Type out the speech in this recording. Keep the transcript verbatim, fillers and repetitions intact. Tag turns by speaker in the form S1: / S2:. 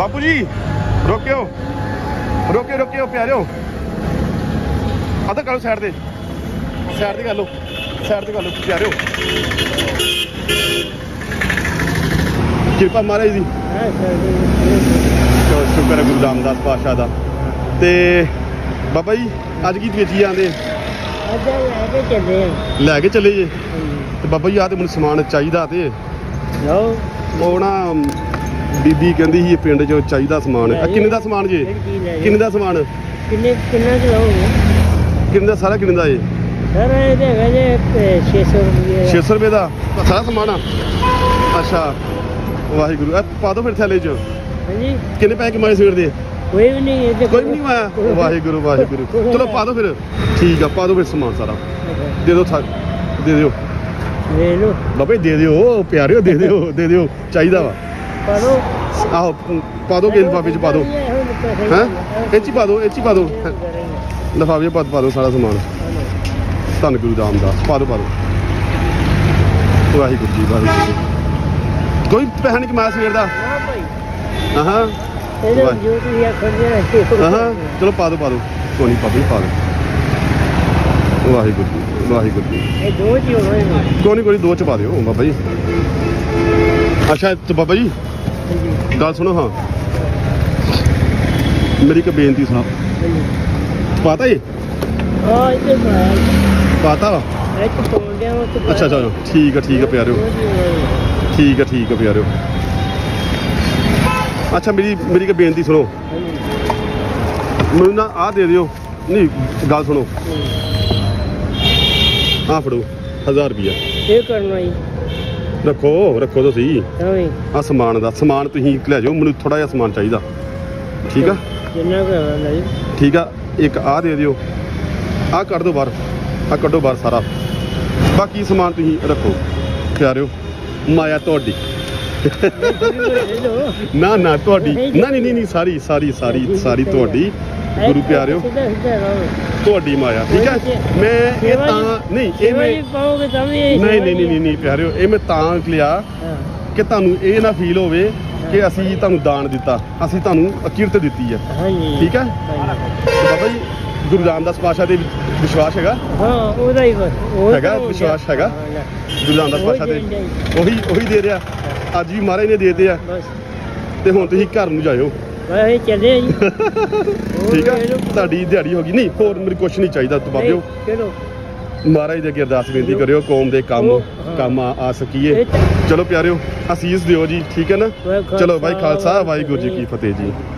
S1: बापू जी रोकियो रोकियो रोकियो प्यारियो अदर करो साइड से साइड से कर लो साइड से कर लो प्यारियो कृपा महाराज जी शुक्र है गुरु रामदास पातशाह दा ते बाबा जी अज की बेची आंदे लैके चले जे ते बाबा जी आ ते मैनूं समान चाहिदा ते ਉਹ ਨਾ ਬੀਬੀ ਕਹਿੰਦੀ ਸੀ ਪਿੰਡ 'ਚ ਚਾਹੀਦਾ ਸਮਾਨ ਕਿੰਨੇ ਦਾ ਸਮਾਨ ਜੇ ਕਿੰਨੇ ਦਾ ਸਮਾਨ
S2: ਕਿੰਨੇ ਕਿੰਨਾ ਚਲਾਓਗੇ
S1: ਕਿੰਨੇ ਦਾ ਸਾਰਾ ਕਿੰਨੇ ਦਾ ਏ
S2: ਸਰ ਇਹਦੇ ਹੈਗਾ ਜੇ ਛੇ ਸੌ ਰੁਪਏ
S1: ਛੇ ਸੌ ਰੁਪਏ ਦਾ ਸਾਰਾ ਸਮਾਨ ਆ ਅੱਛਾ ਵਾਹਿਗੁਰੂ ਇਹ ਪਾ ਦੋ ਫਿਰ ਥੈਲੇ 'ਚ
S2: ਹਾਂਜੀ
S1: ਕਿੰਨੇ ਪੈਸੇ ਕਮਾਏ ਸਵੇਰ ਦੇ
S2: ਕੋਈ ਵੀ ਨਹੀਂ ਇਹਦੇ
S1: ਕੋਈ ਵੀ ਨਹੀਂ ਕਮਾਇਆ ਵਾਹਿਗੁਰੂ ਵਾਹਿਗੁਰੂ ਚਲੋ ਪਾ ਦੋ ਫਿਰ ਠੀਕ ਆ ਪਾ ਦੋ ਫਿਰ ਸਮਾਨ ਸਾਰਾ ਦੇ ਦਿਓ ਦੇ ਦਿਓ
S2: ਲੈ ਲਓ
S1: ਬਾਬੇ ਦੇ ਦਿਓ ਪਿਆਰਿਓ ਦੇ ਦਿਓ ਦੇ ਦਿਓ ਚਾਹੀਦਾ ਵਾ
S2: ਪਾ ਦੋ
S1: ਆਹੋ ਪਾ ਦੋ ਗੇਲ ਬਾਬੇ 'ਚ ਪਾ ਦੋ ਹੈਂ ਇਹ 'ਚ ਪਾ ਦੋ ਇਹ 'ਚ ਪਾ ਦੋ ਲਿਫਾਫੇ 'ਚ ਪਾ ਦੋ ਸਾਰਾ ਸਮਾਨ ਧੰਨ ਗੁਰੂ ਰਾਮਦਾਸ ਪਾ ਦੋ ਪਾ ਦੋ ਵਾਹਿਗੁਰੂ ਜੀ ਵਾਹਿਗੁਰੂ ਜੀ ਕੋਈ ਪੈਸਾ ਨਹੀਂ ਕਮਾਇਆ ਸਵੇਰ ਦਾ ਹਾਂ ਹਾਂ ਹਾਂ ਚਲੋ ਪਾ ਦੋ ਪਾ ਦੋ ਕੋਈ ਨਹੀਂ ਪਾ ਦੋ ਪਾ ਦੋ ਵਾਹਿਗੁਰੂ ਜੀ ਵਾਹਿਗੁਰੂ ਜੀ
S2: ਇਹ ਦੋ ਜੀ ਹੋਣੇ
S1: ਕੋਈ ਨਹੀਂ ਕੋਈ ਦੋ ਚ ਪਾ ਦਿਓ ਬਾਬਾ ਜੀ ਅੱਛਾ ਤੇ ਬਾਬਾ ਜੀ ਗੱਲ ਸੁਣੋ ਹਾਂ ਮੇਰੀ ਇੱਕ ਬੇਨਤੀ ਸੁਣੋ ਪਤਾ ਜੀ
S2: ਹਾਂ ਇਹ
S1: ਪਤਾ ਵਾ ਅੱਛਾ ਅੱਛਾ ਠੀਕ ਆ ਠੀਕ ਆ ਪਿਆਰਿਓ ਠੀਕ ਆ ਠੀਕ ਆ ਪਿਆਰਿਓ ਅੱਛਾ ਮੇਰੀ ਮੇਰੀ ਇੱਕ ਬੇਨਤੀ ਸੁਣੋ ਮੈਨੂੰ ਨਾ ਆਹ ਦੇ ਦਿਓ ਨਹੀਂ ਗੱਲ ਸੁਣੋ ਆ ਫੜੋ ਹਜ਼ਾਰ ਰੁਪਇਆ
S2: ਇਹ ਕਰਨਾ ਜੀ
S1: ਰੱਖੋ ਰੱਖੋ ਤੁਸੀਂ
S2: ਹਾਂ
S1: ਆ ਸਮਾਨ ਦਾ ਸਮਾਨ ਤੁਸੀਂ ਲੈ ਜਾਓ ਮੈਨੂੰ ਥੋੜਾ ਜਿਹਾ ਸਮਾਨ ਚਾਹੀਦਾ ਠੀਕ ਆ
S2: ਕਿੰਨਾ ਕਰਨਾ ਜੀ
S1: ਠੀਕ ਆ ਇੱਕ ਆ ਦੇ ਦਿਓ ਆ ਕੱਢ ਦਿਓ ਬਾਹਰ ਆ ਕੱਢੋ ਬਾਹਰ ਸਾਰਾ ਬਾਕੀ ਸਮਾਨ ਤੁਸੀਂ ਰੱਖੋ ਪਿਆਰਿਓ ਮਾਇਆ ਤੁਹਾਡੀ ਨਾ ਨਾ ਤੁਹਾਡੀ ਨਾ ਨਹੀਂ ਨਹੀਂ ਸਾਰੀ ਸਾਰੀ ਸਾਰੀ ਸਾਰੀ ਤੁਹਾਡੀ ਗੁਰੂ ਪਿਆਰਿਓ ਤੁਹਾਡੀ ਮਾਇਆ ਠੀਕ ਹੈ ਮੈਂ ਇਹ ਤਾਂ ਨਹੀਂ ਇਹ ਮੈਂ ਨਹੀਂ ਨਹੀਂ ਨਹੀਂ ਨਹੀਂ ਪਿਆਰਿਓ ਇਹ ਮੈਂ ਤਾਂ ਲਿਆ ਕਿ ਤੁਹਾਨੂੰ ਇਹ ਨਾ ਫੀਲ ਹੋਵੇ ਕਿ ਅਸੀਂ ਤੁਹਾਨੂੰ ਦਾਨ ਦਿੱਤਾ ਅਸੀਂ ਤੁਹਾਨੂੰ ਅਕਿਰਤ ਦਿੱਤੀ ਹੈ ਠੀਕ ਹੈ ਬਾਬਾ ਜੀ ਗੁਰੂ ਰਾਮਦਾਸ ਪਾਤਸ਼ਾਹ ਦੇ ਵਿਸ਼ਵਾਸ ਹੈਗਾ
S2: ਹਾਂ ਉਹਦਾ ਹੀ
S1: ਹੈਗਾ ਵਿਸ਼ਵਾਸ ਹੈਗਾ ਗੁਰੂ ਰਾਮਦਾਸ ਪਾਤਸ਼ਾਹ ਦੇ ਉਹੀ ਉਹੀ ਦੇ ਰਿਹਾ ਅੱਜ ਵੀ ਮਹਾਰਾਜ ਨੇ ਦੇ ਦਿੱਤੇ ਆ ਤੇ ਹੁਣ ਤੁਸੀਂ ਘਰ ਨੂੰ ਜਾਇਓ
S2: ਅਸੀਂ ਚੱਲੇ ਜੀ
S1: ਠੀਕ ਆ ਤੁਹਾਡੀ ਦਿਹਾੜੀ ਹੋ ਗਈ ਨਹੀਂ ਹੋਰ ਮੈਨੂੰ ਕੁਛ ਨਹੀਂ ਚਾਹੀਦਾ ਤੂੰ ਬਾਬਿਓ
S2: ਚਲੋ
S1: ਮਹਾਰਾਜ ਦੇ ਅੱਗੇ ਅਰਦਾਸ ਬੇਨਤੀ ਕਰਿਓ ਕੌਮ ਦੇ ਕੰਮ ਕੰਮ ਆ ਸਕੀਏ ਚਲੋ ਪਿਆਰਿਓ ਅਸੀਸ ਦਿਓ ਜੀ ਠੀਕ ਹੈ ਨਾ ਚਲੋ ਭਾਈ ਖਾਲਸਾ ਵਾਹਿਗੁਰੂ ਜੀ ਕੀ ਫਤਿਹ ਜੀ।